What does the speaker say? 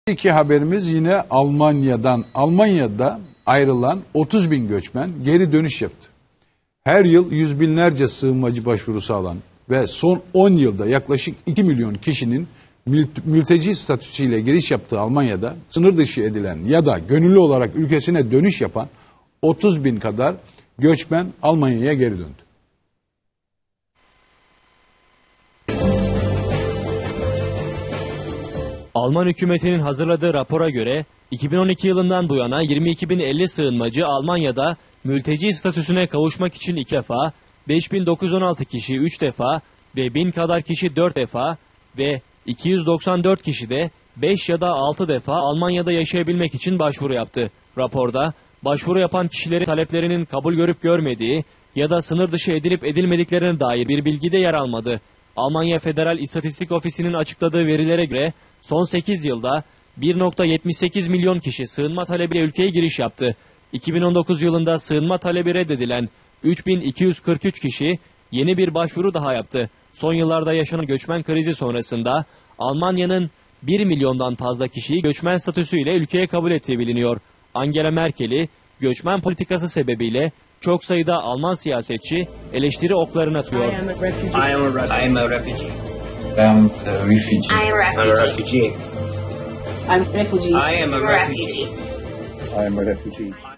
İki haberimiz yine Almanya'dan. Almanya'da ayrılan 30 bin göçmen geri dönüş yaptı. Her yıl yüz binlerce sığınmacı başvurusu alan ve son 10 yılda yaklaşık 2 milyon kişinin mülteci statüsüyle giriş yaptığı Almanya'da sınır dışı edilen ya da gönüllü olarak ülkesine dönüş yapan 30 bin kadar göçmen Almanya'ya geri döndü. Alman hükümetinin hazırladığı rapora göre 2012 yılından bu yana 22.050 sığınmacı Almanya'da mülteci statüsüne kavuşmak için 2 defa, 5.916 kişi 3 defa ve 1000 kadar kişi 4 defa ve 294 kişi de 5 ya da 6 defa Almanya'da yaşayabilmek için başvuru yaptı. Raporda başvuru yapan kişilerin taleplerinin kabul görüp görmediği ya da sınır dışı edilip edilmediklerine dair bir bilgi de yer almadı. Almanya Federal İstatistik Ofisi'nin açıkladığı verilere göre son 8 yılda 1.78 milyon kişi sığınma talebiyle ülkeye giriş yaptı. 2019 yılında sığınma talebi reddedilen 3.243 kişi yeni bir başvuru daha yaptı. Son yıllarda yaşanan göçmen krizi sonrasında Almanya'nın 1 milyondan fazla kişiyi göçmen statüsüyle ülkeye kabul ettiği biliniyor. Angela Merkel'i göçmen politikası sebebiyle çok sayıda Alman siyasetçi eleştiri oklarını atıyor. I am a refugee. I am a refugee. I'm a refugee. I am a refugee. I'm a refugee. I am a refugee. I am a refugee.